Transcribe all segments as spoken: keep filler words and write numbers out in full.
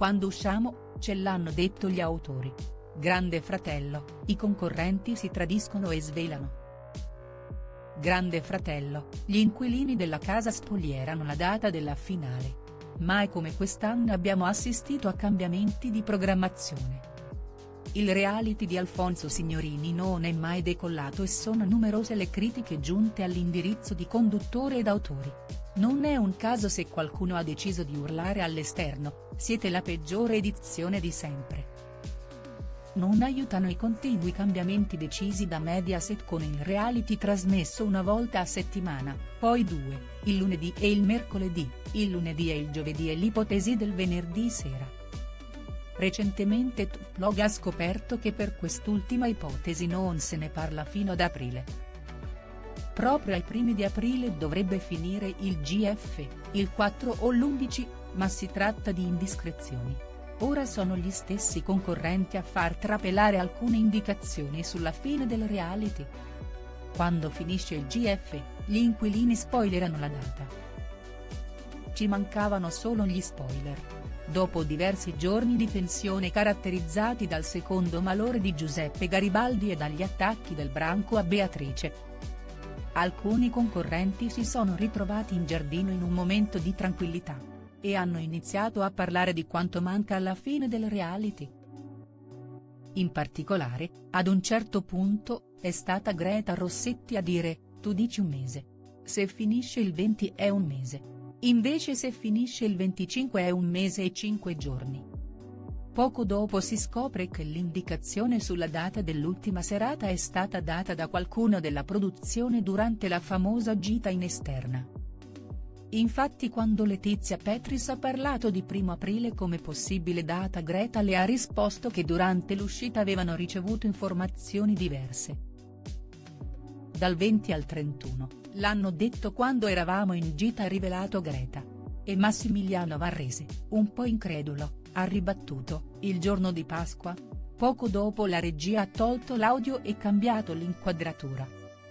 Quando usciamo, ce l'hanno detto gli autori. Grande Fratello, i concorrenti si tradiscono e svelano. Grande Fratello, gli inquilini della casa spoglierano la data della finale. Mai come quest'anno abbiamo assistito a cambiamenti di programmazione. Il reality di Alfonso Signorini non è mai decollato e sono numerose le critiche giunte all'indirizzo di conduttori ed autori. Non è un caso se qualcuno ha deciso di urlare all'esterno: siete la peggiore edizione di sempre. Non aiutano i continui cambiamenti decisi da Mediaset con il reality trasmesso una volta a settimana, poi due, il lunedì e il mercoledì, il lunedì e il giovedì e l'ipotesi del venerdì sera. Recentemente Tuflog ha scoperto che per quest'ultima ipotesi non se ne parla fino ad aprile. Proprio ai primi di aprile dovrebbe finire il G F, il quattro o l'undici, ma si tratta di indiscrezioni. Ora sono gli stessi concorrenti a far trapelare alcune indicazioni sulla fine del reality. Quando finisce il G F, gli inquilini spoilerano la data. Ci mancavano solo gli spoiler. Dopo diversi giorni di tensione caratterizzati dal secondo malore di Giuseppe Garibaldi e dagli attacchi del branco a Beatrice, alcuni concorrenti si sono ritrovati in giardino in un momento di tranquillità, e hanno iniziato a parlare di quanto manca alla fine del reality. In particolare, ad un certo punto, è stata Greta Rossetti a dire: tu dici un mese. Se finisce il venti è un mese. Invece se finisce il venticinque è un mese e cinque giorni. Poco dopo si scopre che l'indicazione sulla data dell'ultima serata è stata data da qualcuno della produzione durante la famosa gita in esterna. Infatti quando Letizia Petris ha parlato di primo aprile come possibile data, Greta le ha risposto che durante l'uscita avevano ricevuto informazioni diverse. Dal venti al trentuno, l'hanno detto quando eravamo in gita, ha rivelato Greta. E Massimiliano Varrese, un po' incredulo, ha ribattuto: il giorno di Pasqua? Poco dopo la regia ha tolto l'audio e cambiato l'inquadratura.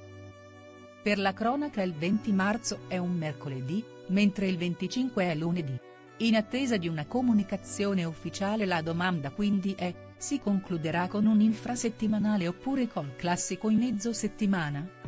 Per la cronaca il venti marzo è un mercoledì, mentre il venticinque è lunedì. In attesa di una comunicazione ufficiale la domanda quindi è: si concluderà con un infrasettimanale oppure col classico in mezzo settimana?.